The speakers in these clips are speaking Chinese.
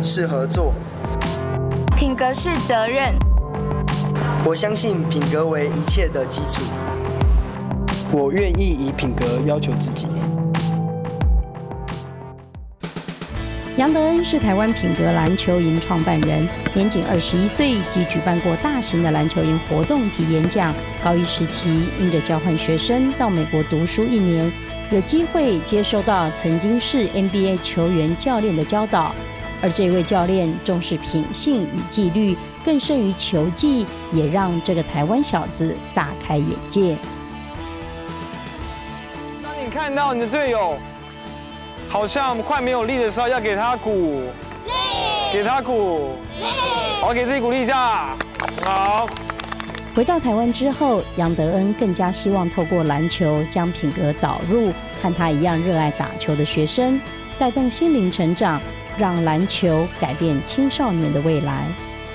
是合作， 品格是责任。 我相信品格为一切的基础。 我愿意以品格要求自己。 杨德恩是台湾品格篮球营创办人，年仅21岁即举办过大型的篮球营活动及演讲。高一时期，因着交换学生到美国读书1年，有机会接收到曾经是 NBA 球员教练的教导。而这位教练重视品性与纪律，更胜于球技，也让这个台湾小子大开眼界。 当你看到你的队友好像快没有力的时候，要给他鼓励，给他鼓励，好，给自己鼓励一下，好。 回到台湾之后，杨德恩更加希望透过篮球将品格导入和他一样热爱打球的学生，带动心灵成长，让篮球改变青少年的未来。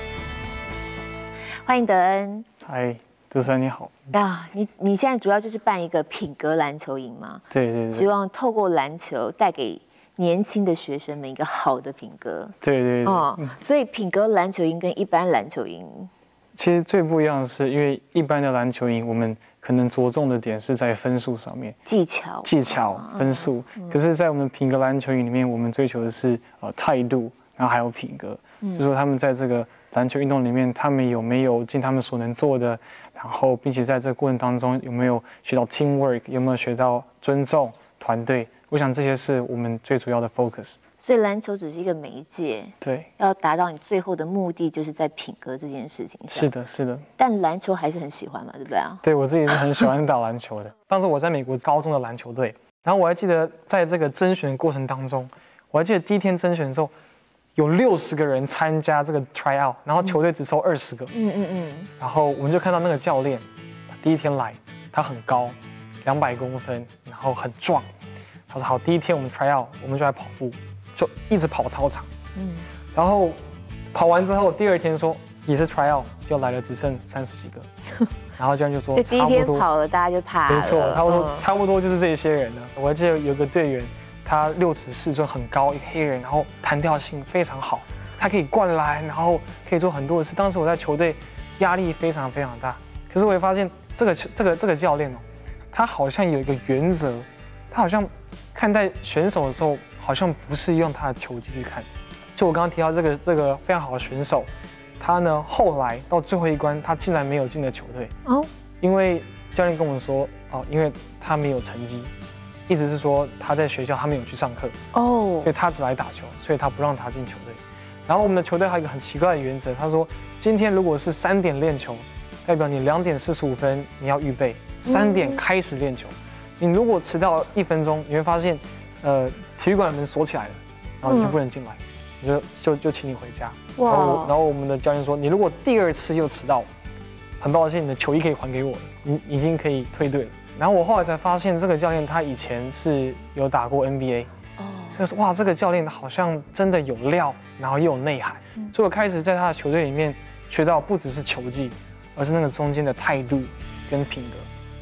欢迎德恩。 嗨，主持人你好。 你现在主要就是办一个品格篮球营吗？ 对， 希望透过篮球带给年轻的学生们一个好的品格。 对。 所以品格篮球营跟一般篮球营， 其实最不一样的是，因为一般的篮球营，我们可能着重的点是在分数上面，技巧、分数。可是，在我们品格篮球营里面，我们追求的是态度，然后还有品格。就是说他们在这个篮球运动里面，他们有没有尽他们所能做的，然后并且在这个过程当中有没有学到 teamwork， 有没有学到尊重团队？我想这些是我们最主要的 focus。 所以篮球只是一个媒介， 对， 要达到你最后的目的，就是在品格这件事情上。 是的。 但篮球还是很喜欢嘛，对不对啊？ 对，我自己是很喜欢打篮球的。当时我在美国高中的篮球队，然后我还记得在这个甄选过程当中，我还记得第一天甄选的时候，有60个人参加这个 try out， 然后球队只收20个。然后我们就看到那个教练，第一天来，他很高，200公分，然后很壮。他说好，第一天我们 try out， 我们就来跑步。就一直跑操场，然后跑完之后，第二天说也是 try out， 就来了只剩30几个，然后这样就说就第一天跑了，大家就怕了。 没错，他说差不多就是这些人了。我还记得有个队员，他6尺4寸，很高，一个黑人，然后弹跳性非常好，他可以灌篮，然后可以做很多的事。当时我在球队压力非常大，可是我也发现这个教练哦，他好像有一个原则，他好像看待选手的时候。好像不是用他的球技去看，就我刚刚提到这个非常好的选手，他呢后来到最后一关，他竟然没有进了球队哦，因为教练跟我们说哦，因为他没有成绩，意思是说他在学校他没有去上课哦，所以他只来打球，所以他不让他进球队。然后我们的球队还有一个很奇怪的原则，他说今天如果是3点练球，代表你2点45分你要预备，3点开始练球，你如果迟到1分钟，你会发现。体育馆的门锁起来了，然后你就不能进来，你就请你回家。然后我们的教练说，你如果第2次又迟到，很抱歉，你的球衣可以还给我，你已经可以退队了。然后我后来才发现，这个教练他以前是有打过 NBA，所以说哇，这个教练好像真的有料，然后又有内涵。所以我开始在他的球队里面学到不只是球技，而是那个中间的态度跟品格。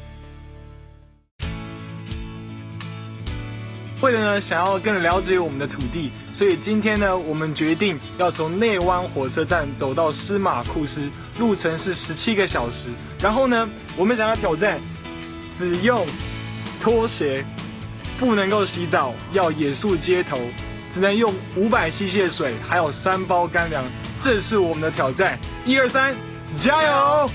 为了呢，想要更了解我们的土地，所以今天呢，我们决定要从内湾火车站走到司马库斯，路程是17个小时。然后呢，我们想要挑战，只用拖鞋，不能够洗澡，要野宿街头，只能用500cc 的水，还有3包干粮。这是我们的挑战，1、2、3，加油！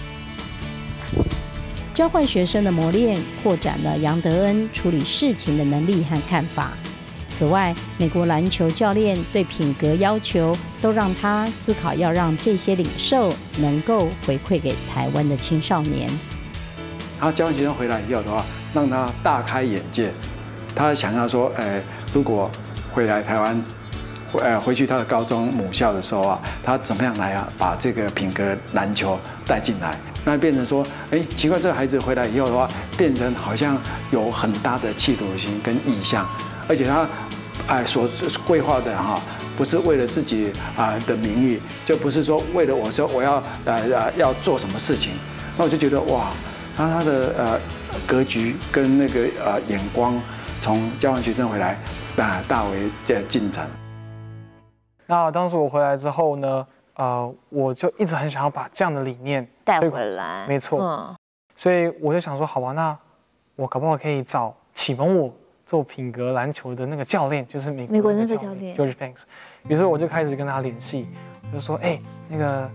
交换学生的磨练，扩展了杨德恩处理事情的能力和看法。此外，美国篮球教练对品格要求，都让他思考要让这些领受能够回馈给台湾的青少年。 然后交换学生回来以后的话，让他大开眼界。他想要说，如果回来台湾，回去他的高中母校的时候啊，他怎么样来把这个品格篮球带进来？那变成说，奇怪，这个孩子回来以后的话，变成好像有很大的企图心跟意向，而且他，所规划的不是为了自己的名誉，就不是说为了我说我要做什么事情，那我就觉得哇，他的格局跟那个眼光，从交换学生回来大为进展。 那当时我回来之后呢，我就一直很想要把这样的理念带回来， 没错，所以我就想说，好吧，那我搞不好可以找启蒙我做品格篮球的那个教练，就是美国那个教练 George Banks。于是我就开始跟他联系，我就说，那个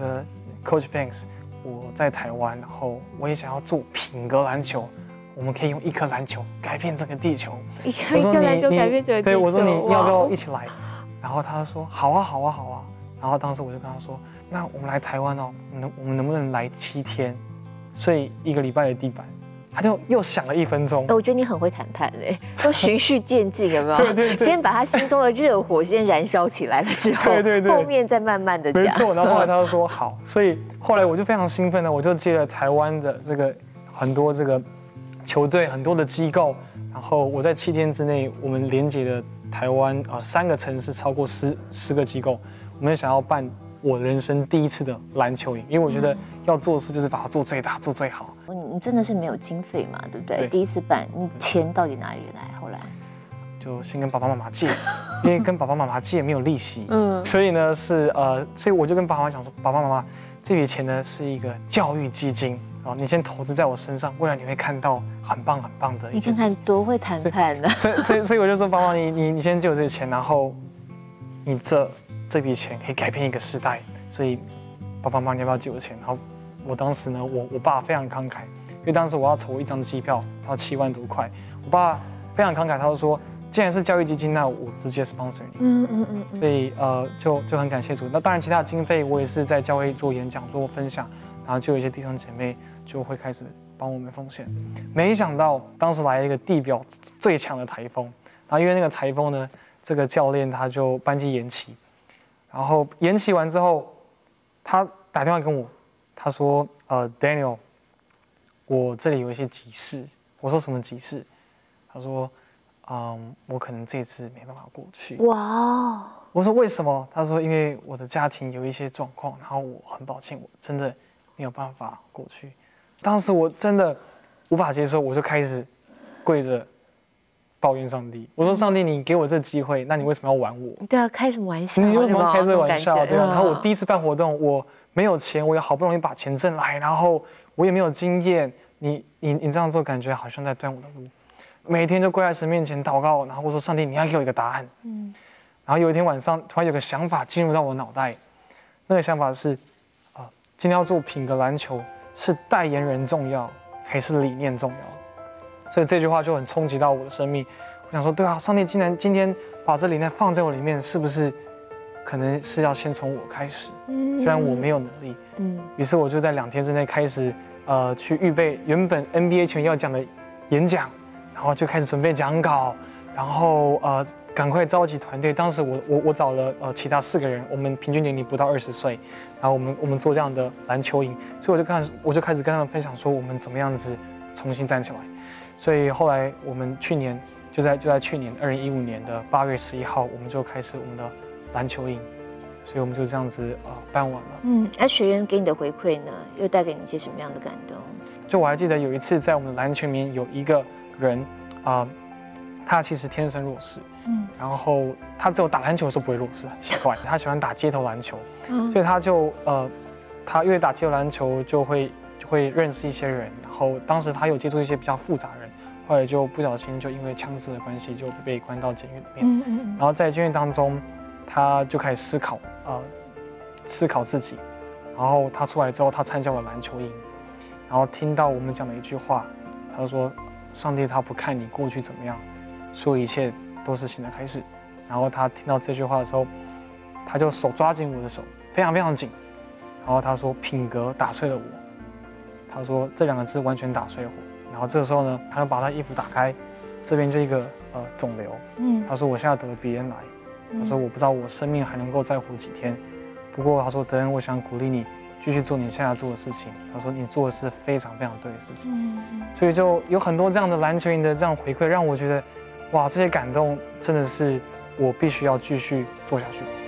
Coach Banks， 我在台湾，然后我也想要做品格篮球，我们可以用一颗篮球改变这个地球。 一颗篮球改变这个地球。 对，我说你要不要一起来？然后他说好啊，好啊，好啊。然后当时我就跟他说，那我们来台湾哦，我们能不能来7天，睡1个礼拜的地板？他就又想了1分钟。 我觉得你很会谈判嘞，都循序渐进，有没有？ 对。 先把他心中的热火先燃烧起来了之后，对，后面再慢慢的讲。 没错。然后后来他就说好，所以后来我就非常兴奋的，我就接了台湾的这个很多这个球队很多的机构，然后我在7天之内，我们连接了台湾3个城市，超过10个机构，我们想要办我人生第1次的篮球营，因为我觉得要做的事就是把它做最大，做最好。 你真的是没有经费嘛，对不对？ 对， 第1次办，你钱到底哪里来？后来就先跟爸爸妈妈借，因为跟爸爸妈妈借没有利息，所以呢所以我就跟爸爸妈妈讲说，爸爸妈妈，这笔钱呢是一个教育基金。你先投资在我身上，未来你会看到很棒很棒的。 你看看多会谈判呢！ 所以我就说，爸爸，你先借我这个钱，然后你这笔钱可以改变一个时代。所以爸爸妈妈，你要不要借我钱？然后我当时呢，我爸非常慷慨，因为当时我要筹1张机票，要7万多块。我爸非常慷慨，他就说，既然是教育基金，那我直接 sponsor 你。所以就很感谢主。那当然，其他的经费我也是在教会做演讲、做分享。然后就有一些弟兄姐妹就会开始帮我们奉献。没想到当时来了一个地表最强的台风，然后因为那个台风呢，这个教练他就班机延期，然后延期完之后，他打电话跟我，他说Daniel， 我这里有一些急事。我说什么急事？他说我可能这次没办法过去。哇！我说为什么？他说因为我的家庭有一些状况，然后我很抱歉，我真的没有办法过去。当时我真的无法接受，我就开始跪着抱怨上帝。我说上帝，你给我这机会，那你为什么要玩我？ 对啊，开什么玩笑？ 你为什么要开这个玩笑？对啊。然后我第1次办活动，我没有钱，我也好不容易把钱挣来，然后我也没有经验，你这样做，感觉好像在断我的路。每天就跪在神面前祷告，然后我说上帝，你要给我一个答案。然后有一天晚上，突然有个想法进入到我脑袋，那个想法是。今天要做品格篮球，是代言人重要还是理念重要？所以这句话就很冲击到我的生命。我想说，对啊，上帝竟然今天把这理念放在我里面，是不是可能是要先从我开始？虽然我没有能力，于是我就在2天之内开始去预备原本 NBA 球员要讲的演讲，然后就开始准备讲稿，然后赶快召集团队。当时我找了其他4个人，我们平均年龄不到20岁，然后我们做这样的篮球营，所以我就开始跟他们分享说我们怎么样子重新站起来。所以后来我们去年就在去年2015年的8月11号，我们就开始我们的篮球营，所以我们就这样子办完了。 而学员给你的回馈呢，又带给你一些什么样的感动？ 就我还记得有一次在我们的篮球里面有一个人他其实天生弱势。然后他只有打篮球的时候不会弱势，很奇怪。他喜欢打街头篮球，所以他就他因为打街头篮球就会认识一些人。然后当时他有接触一些比较复杂的人，后来就不小心就因为枪支的关系就被关到监狱里面。然后在监狱当中，他就开始思考自己。然后他出来之后，他参加了篮球营，然后听到我们讲的一句话，他说：“上帝他不看你过去怎么样，所有一切都是新的开始。”然后他听到这句话的时候，他就手抓紧我的手，非常非常紧。然后他说：“品格打碎了我。”他说这2个字完全打碎了我。然后这个时候呢，他就把他衣服打开，这边就一个肿瘤。他说我现在得了鼻咽癌。他说我不知道我生命还能够再活几天。不过他说德恩，我想鼓励你继续做你现在做的事情。他说你做的是非常非常对的事情。所以就有很多这样的篮球营的这样回馈，让我觉得哇，这些感动真的是我必须要继续做下去。